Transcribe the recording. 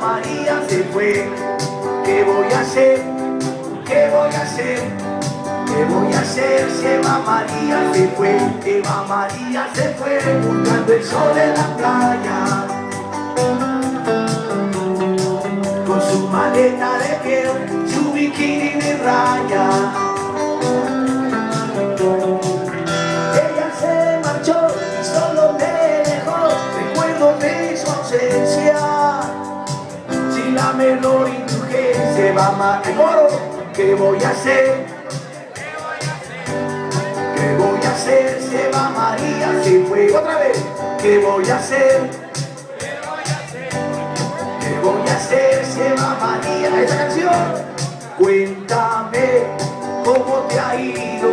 María se fue. ¿Qué voy a hacer? ¿Qué voy a hacer? ¿Qué voy a hacer si Eva María se fue? Eva María se fue buscando el sol en la playa, con su maleta de piel, su bikini de raya. Ella se marchó y solo me dejó recuerdos de su ausencia. Si la menor indulgencia va mal, ¿qué voy a hacer? ¿Qué voy a hacer si Eva María se fue? Otra vez, ¿qué voy a hacer? ¿Qué voy a hacer si Eva María? Esta canción, cuéntame cómo te ha ido